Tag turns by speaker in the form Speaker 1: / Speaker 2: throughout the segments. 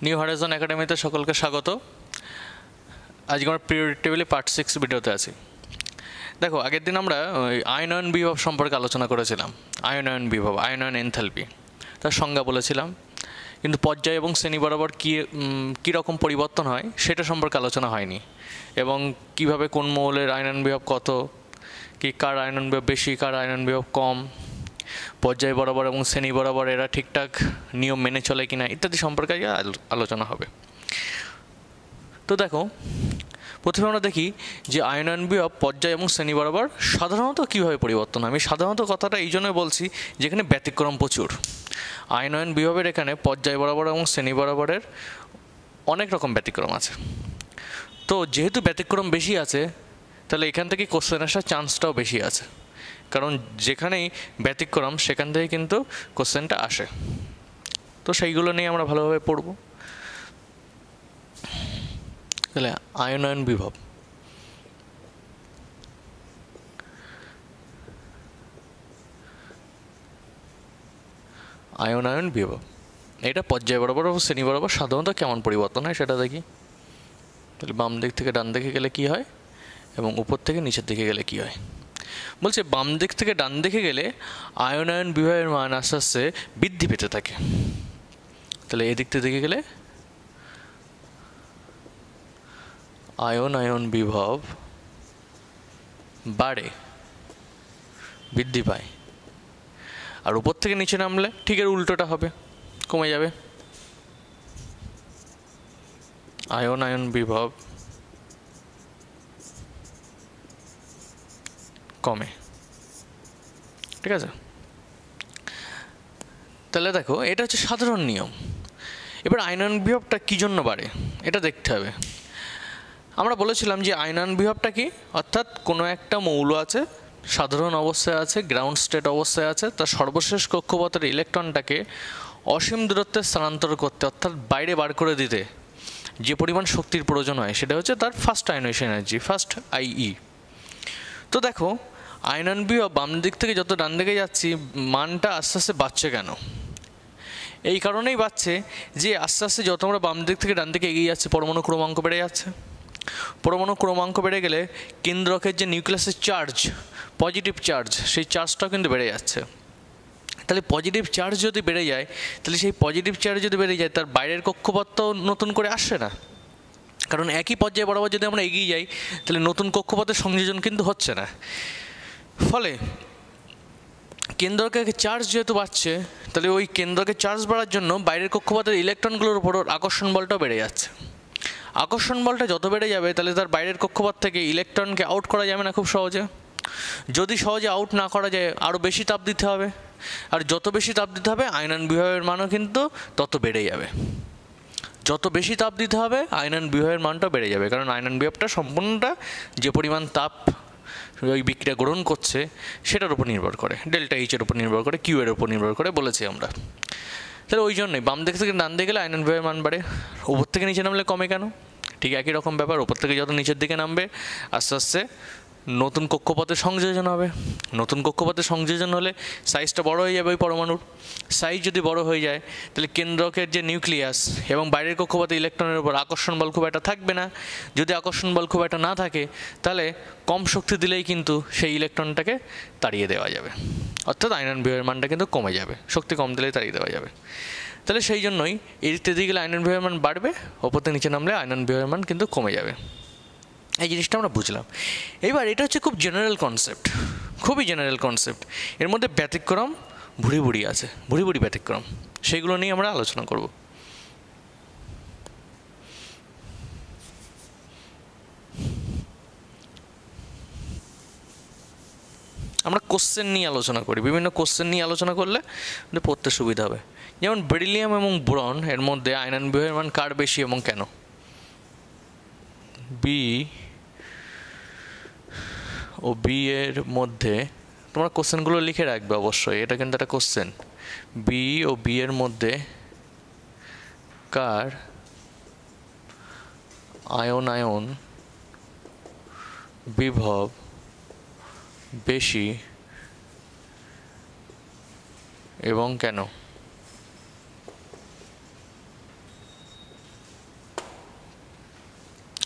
Speaker 1: New Horizon একাডেমিতে সকলকে স্বাগত। আজকে আমরা পিরিয়ডিক টেবিলে পার্ট 6 ভিডিওতে আছি। দেখো, আগের দিন আমরা ওই আয়নয়ন বিভব সম্পর্কে আলোচনা করেছিলাম। আয়নয়ন বিভব, আয়নয়ন এনথালপি, তার সংজ্ঞা বলেছিলাম, কিন্তু পর্যায় এবং শ্রেণী বরাবর কী রকম পরিবর্তন হয় সেটা সম্পর্কে আলোচনা হয়নি, এবং কিভাবে কোন মৌলের আয়নয়ন বিভব কত, কি কার আয়নয়ন বিভব বেশি, কার আয়নয়ন বিভব কম, পর্যায় বরাবর এবং শ্রেণী বরাবর এরা ঠিকঠাক নিয়ম মেনে চলে কিনা ইত্যাদি সম্পর্কে আলোচনা হবে। তো দেখো, প্রথমে আমরা দেখি যে আয়নয়ন বিভব পর্যায় এবং শ্রেণী বরাবর সাধারণত কীভাবে পরিবর্তন হয়। আমি সাধারণত কথাটা এই জন্য বলছি যেখানে ব্যতিক্রম প্রচুর। আয়নয়ন বিভবের এখানে পর্যায় বরাবর এবং শ্রেণী বরাবরের অনেক রকম ব্যতিক্রম আছে। তো যেহেতু ব্যতিক্রম বেশি আছে, তাহলে এখান থেকে কোশ্চেন আসার চান্সটাও বেশি আছে, কারণ যেখানেই ব্যতিক্রম সেখান থেকে কিন্তু কোশ্চেনটা আসে। তো সেইগুলো নিয়ে আমরা ভালোভাবে পড়ব। তাহলে আয়নয়ন বিভব, আয়নয়ন বিভব এটা পর্যায় বরাবর ও শ্রেণী বরাবর সাধারণত কেমন পরিবর্তন হয় সেটা দেখি। তাহলে বাম দিক থেকে ডান দিকে গেলে কী হয় এবং উপর থেকে নিচের দিকে গেলে কী হয়। বলছে বাম দিক থেকে ডান দিকে গেলে আয়নয়ন বিভবের মান আস্তে আস্তে বৃদ্ধি পেতে থাকে। তাহলে এদিক থেকে গেলে আয়নয়ন বিভব বাড়ে, বৃদ্ধি পায়। আর উপর থেকে নিচে নামলে ঠিক এর উল্টোটা হবে, কমে যাবে। আয়নয়ন বিভব কমে, ঠিক আছে। তাহলে দেখো, এটা হচ্ছে সাধারণ নিয়ম। এবার আয়নয়ন বিভবটা কী জন্য বাড়ে এটা দেখতে হবে। আমরা বলেছিলাম যে আয়নয়ন বিভবটা কি, অর্থাৎ কোনো একটা মৌল আছে, সাধারণ অবস্থায় আছে, গ্রাউন্ড স্টেট অবস্থায় আছে, তার সর্বশেষ কক্ষপথের ইলেকট্রনটাকে অসীম দূরত্বে স্থানান্তর করতে, অর্থাৎ বাইরে বার করে দিতে যে পরিমাণ শক্তির প্রয়োজন হয় সেটা হচ্ছে তার first ionisation energy, first IE. তো দেখো, আয়নয়ন বিভব বাম দিক থেকে যত ডান দিকে যাচ্ছি মানটা আস্তে আস্তে বাড়ছে কেন? এই কারণেই বাড়ছে যে আস্তে আস্তে যত আমরা বাম দিক থেকে ডান দিকে এগিয়ে যাচ্ছে পরমাণু ক্রমাঙ্ক বেড়ে যাচ্ছে। পরমাণু ক্রমাঙ্ক বেড়ে গেলে কেন্দ্রকের যে নিউক্লিয়াসের চার্জ, পজিটিভ চার্জ, সেই চার্জটাও কিন্তু বেড়ে যাচ্ছে। তাহলে পজিটিভ চার্জ যদি বেড়ে যায়, তাহলে সেই পজিটিভ চার্জ যদি বেড়ে যায় তার বাইরের কক্ষপথ তো নতুন করে আসছে না, কারণ একই পর্যায়ে বরাবর যদি আমরা এগিয়ে যাই তাহলে নতুন কক্ষপথের সংযোজন কিন্তু হচ্ছে না। ফলে কেন্দ্রকে চার্জ যেহেতু বাড়ছে, তাহলে ওই কেন্দ্রকে চার্জ বাড়ার জন্য বাইরের কক্ষপথের ইলেকট্রনগুলোর উপর আকর্ষণ বলটাও বেড়ে যাচ্ছে। আকর্ষণ বলটা যত বেড়ে যাবে তাহলে তার বাইরের কক্ষপথ থেকে ইলেকট্রনকে আউট করা যাবে না খুব সহজে। যদি সহজে আউট না করা যায় আরও বেশি তাপ দিতে হবে, আর যত বেশি তাপ দিতে হবে আয়নয়ন বিভবের মানও কিন্তু তত বেড়ে যাবে। যত বেশি তাপ দিতে হবে আয়নয়ন বিভবের মানটাও বেড়ে যাবে, কারণ আয়নয়ন বিভবটা সম্পূর্ণটা যে পরিমাণ তাপ ওই বিক্রিয়া গ্রহণ করছে সেটার উপর নির্ভর করে, ডেল্টা এইচের উপর নির্ভর করে, কিউ এর উপর নির্ভর করে বলেছি আমরা। তাহলে ওই জন্যই বাম দিক থেকে ডান দিকে গেলে আয়নয়ন বিভবের মান বাড়ে, উপর থেকে নিচে নামলে কমে কেন? ঠিক একই রকম ব্যাপার, উপর থেকে যত নিচের দিকে নামবে আস্তে আস্তে নতুন কক্ষপথে সংযোজন হবে। নতুন কক্ষপথে সংযোজন হলে সাইজটা বড় হয়ে যাবে ওই পরমাণুর। সাইজ যদি বড় হয়ে যায় তাহলে কেন্দ্রকের যে নিউক্লিয়াস এবং বাইরের কক্ষপথে ইলেকট্রনের উপর আকর্ষণ বল খুব একটা থাকবে না। যদি আকর্ষণ বল খুব একটা না থাকে তাহলে কম শক্তি দিলেই কিন্তু সেই ইলেকট্রনটাকে তাড়িয়ে দেওয়া যাবে, অর্থাৎ আয়নয়ন বিভবের মানটা কিন্তু কমে যাবে, শক্তি কম দিলেই তাড়িয়ে দেওয়া যাবে। তাহলে সেই জন্যই এই দিক থেকে গেলে আয়নয়ন বিভবের মান বাড়বে, ওপর থেকে নিচে নামলে আয়নয়ন বিভবের মান কিন্তু কমে যাবে। এই জিনিসটা আমরা বুঝলাম। এবার এটা হচ্ছে খুব জেনারেল কনসেপ্ট, খুবই জেনারেল কনসেপ্ট। এর মধ্যে ব্যতিক্রম ভুড়ি ভুড়ি আছে, ভুড়ি ভুড়ি ব্যতিক্রম, সেগুলো নিয়ে আমরা আলোচনা করব। আমরা কোশ্চেন নিয়ে আলোচনা করি, বিভিন্ন কোশ্চেন নিয়ে আলোচনা করলে পড়তে সুবিধা হবে। যেমন বেরিলিয়াম এবং বোরন এর মধ্যে আয়নয়ন বিভবের মান কার বেশি এবং কেন? বি ও বি এর মধ্যে তোমরা কোশ্চেনগুলো লিখে রাখবে অবশ্যই, এটা কিন্তু একটা কোশ্চেন। বি ও বি এর মধ্যে কার আয়নায়ন বিভব বেশি এবং কেন?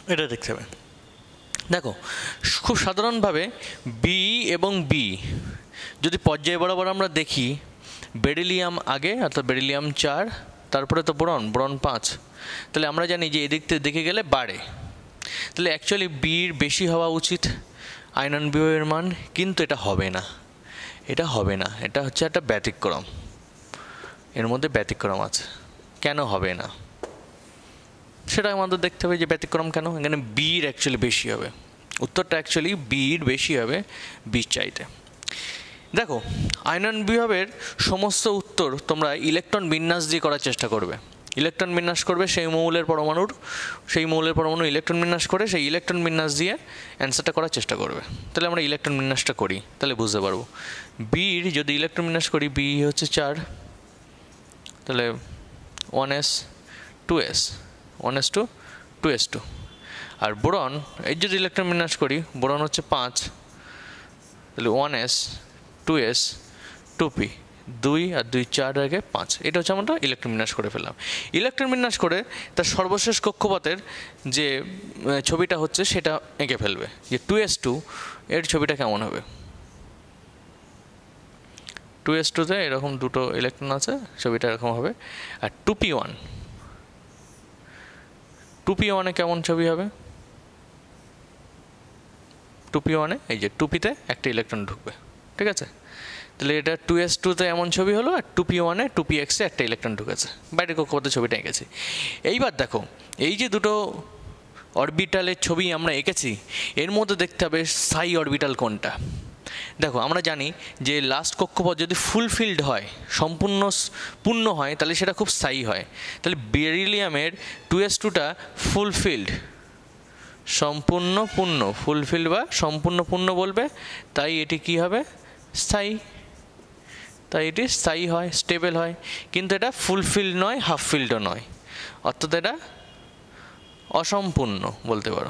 Speaker 1: এটা দেখতে হবে। দেখো খুব সাধারণভাবে বি এবং বি যদি পর্যায় বরাবর আমরা দেখি, বেরিলিয়াম আগে অর্থাৎ বেরিলিয়াম 4, তারপরে তো বোরন 5, তাহলে আমরা জানি যে এদিক থেকে দেখে গেলে বাড়ে, তাহলে অ্যাকচুয়ালি বির বেশি হওয়া উচিত আয়নন বিভবের মান, কিন্তু এটা হবে না, এটা হচ্ছে একটা ব্যতিক্রম, এর মধ্যে ব্যতিক্রম আছে। কেন হবে না সেটা আমাদের দেখতে হবে, যে ব্যতিক্রম কেন, এখানে বির অ্যাকচুয়ালি বেশি হবে, উত্তরটা অ্যাকচুয়ালি বির বেশি হবে বির চাইতে। দেখো আয়নন বিভবের সমস্ত উত্তর তোমরা ইলেকট্রন বিন্যাস দিয়ে করার চেষ্টা করবে, ইলেকট্রন বিন্যাস করবে সেই মৌলের পরমাণু ইলেকট্রন বিন্যাস করে সেই ইলেকট্রন বিন্যাস দিয়ে অ্যান্সারটা করার চেষ্টা করবে। তাহলে আমরা ইলেকট্রন বিন্যাসটা করি, তাহলে বুঝতে পারবো। বির যদি ইলেকট্রন বিন্যাস করি, বি হচ্ছে 4, তাহলে 1s 2s 1s2 2s2, আর বোরন এই যদি ইলেকট্রন বিন্যাস করি, বোরন হচ্ছে 5, তাহলে 1s 2s 2p, 2 আর 2 4 আগে 5, এটা হচ্ছে আমরা ইলেকট্রন বিন্যাস করে ফেললাম। ইলেকট্রন বিন্যাস করে তার সর্বশেষ কক্ষপথের যে ছবিটা হচ্ছে সেটা এঁকে ফেলবে, যে 2s2 এর ছবিটা কেমন হবে। 2s2-তে এরকম দুটো ইলেকট্রন আছে, ছবিটা এরকম হবে। আর 2p1-এ কেমন ছবি হবে, 2p1-এ এই যে 2p-তে একটা ইলেকট্রন ঢুকবে, ঠিক আছে। তাহলে এটা 2s2-তে এমন ছবি হলো, আর 2p1-এ 2px-এ একটা ইলেকট্রন ঢুকেছে, বাইরের কক্ষপথের ছবিটা এঁকেছি। এইবার দেখো এই যে দুটো অরবিটালের ছবি আমরা এঁকেছি, এর মধ্যে দেখতে হবে সাই অরবিটাল কোনটা। দেখো আমরা জানি যে লাস্ট কক্ষপথ যদি ফুলফিলড হয়, সম্পূর্ণ পূর্ণ হয়, তাহলে সেটা খুব স্থায়ী হয়। তাহলে বেরিলিয়ামের 2s2টা ফুলফিলড, সম্পূর্ণ পূর্ণ, ফুলফিলড বা সম্পূর্ণ পূর্ণ বলবে, তাই এটি কি হবে, স্থায়ী, তাই এটি স্থায়ী হয়, স্টেবল হয়। কিন্তু এটা ফুলফিলড নয়, হাফ ফিল্ডও নয়, অর্থাৎ এটা অসম্পূর্ণ বলতে পারো,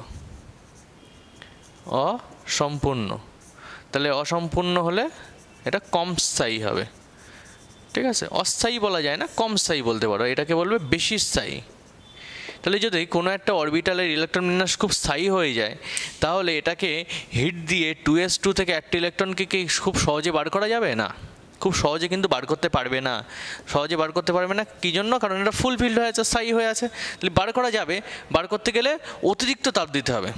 Speaker 1: অসম্পূর্ণ। তাহলে অসম্পূর্ণ হলে এটা কম স্থায়ী হবে, ঠিক আছে। অস্থায়ী বলা যায় না, কম স্থায়ী বলতে পারো, এটাকে বলবে বেশি স্থায়ী। তাহলে যদি কোনো একটা অরবিটালের ইলেকট্রন বিন্যাস খুব স্থায়ী হয়ে যায়, তাহলে এটাকে হিট দিয়ে 2s2 থেকে একটা ইলেকট্রনকে কি খুব সহজে বার করা যাবে না, খুব সহজে কিন্তু বার করতে পারবে না, কী জন্য, কারণ এটা ফুলফিলড হয়ে আছে, স্থায়ী হয়ে আছে। তাহলে বার করা যাবে, বার করতে গেলে অতিরিক্ত তাপ দিতে হবে,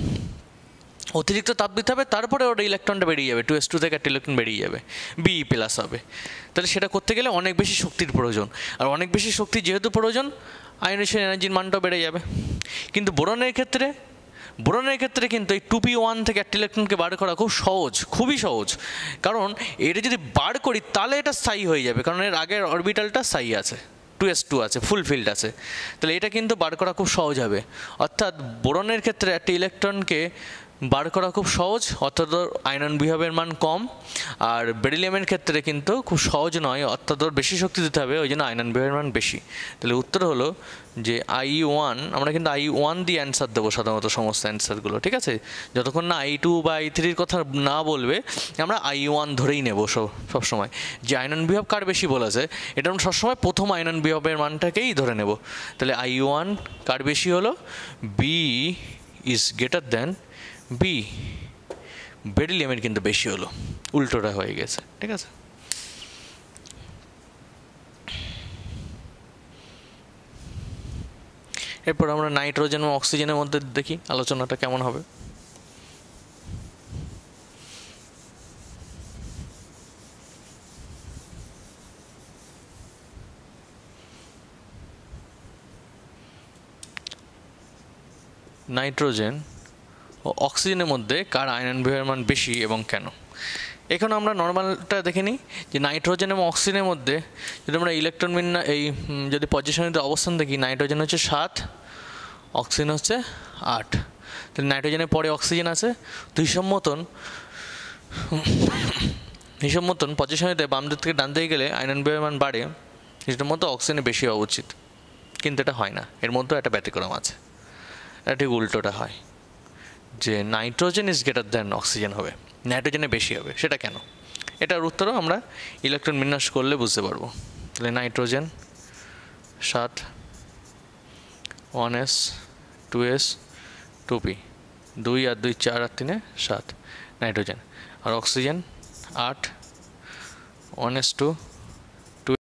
Speaker 1: তারপরে ওটা ইলেকট্রনটা বেরিয়ে যাবে, 2s2 থেকে একটা ইলেকট্রন বেরিয়ে যাবে, Be+ হবে। তাহলে সেটা করতে গেলে অনেক বেশি শক্তির প্রয়োজন, আর অনেক বেশি শক্তি যেহেতু প্রয়োজন, আয়নেশন এনার্জির মানটাও বেড়ে যাবে। কিন্তু বোরনের ক্ষেত্রে কিন্তু এই 2p1 থেকে একটা ইলেকট্রনকে বার করা খুব সহজ, খুবই সহজ, কারণ এটা যদি বার করি তাহলে এটা স্থায়ী হয়ে যাবে, কারণ এর আগের অরবিটালটা স্থায়ী আছে, 2s2 আছে, ফুলফিল্ড আছে, তাহলে এটা কিন্তু বার করা খুব সহজ হবে। অর্থাৎ বোরনের ক্ষেত্রে একটা ইলেকট্রনকে বার করা খুব সহজ, অর্থাৎ আয়নন বিভবের মান কম। আর বেরিলিয়ামের ক্ষেত্রে কিন্তু খুব সহজ নয়, অর্থাৎ বেশি শক্তি দিতে হবে, ওই জন্য আয়নন বিভবের মান বেশি। তাহলে উত্তর হলো যে I1, আমরা কিন্তু I1 দিয়ে অ্যান্সার দেবো সাধারণত সমস্ত অ্যান্সারগুলো, ঠিক আছে। যতক্ষণ না I2 বা I3-র কথা না বলবে, আমরা I1 ধরেই নেব সবসময়, যে আয়নন বিভব কার বেশি বলেছে, এটা আমরা সবসময় প্রথম আয়নন বিভবের মানটাকেই ধরে নেব। তাহলে I1 কার বেশি হলো, B is greater than B, বেরিলিয়ামের কিন্তু বেশি হলো, উল্টোটা হয়ে গেছে, ঠিক আছে। এরপর আমরা নাইট্রোজেন ও অক্সিজেনের মধ্যে দেখি আলোচনাটা কেমন হবে। নাইট্রোজেন ও অক্সিজেনের মধ্যে কার আয়নন বিভবের মান বেশি এবং কেন। এখানে আমরা নর্মালটা দেখে নিই, যে নাইট্রোজেন এবং অক্সিজেনের মধ্যে যদি আমরা ইলেকট্রন যদি পজিশনের অবস্থান দেখি, নাইট্রোজেন হচ্ছে 7, অক্সিজেন হচ্ছে 8, তাহলে নাইট্রোজেনের পরে অক্সিজেন আছে, তো হিসাব মতন পজিশনেতে বাম দিক থেকে ডান দিকে গেলে আয়নন বিভবের মান বাড়ে, হিসাব মতো অক্সিজেনে বেশি হওয়া উচিত, কিন্তু এটা হয় না, এর মধ্যে একটা ব্যতিক্রম আছে, এটা ঠিক উল্টোটা হয়, যে nitrogen is greater than oxygen হবে, নাইট্রোজেনে বেশি হবে। সেটা কেন, এটার উত্তরও আমরা ইলেকট্রন বিন্যাস করলে বুঝতে পারবো। তাহলে নাইট্রোজেন 7, 1s 2s 2p, 2 আর 2 4 আর 3 7 নাইট্রোজেন। আর অক্সিজেন 8, 1s2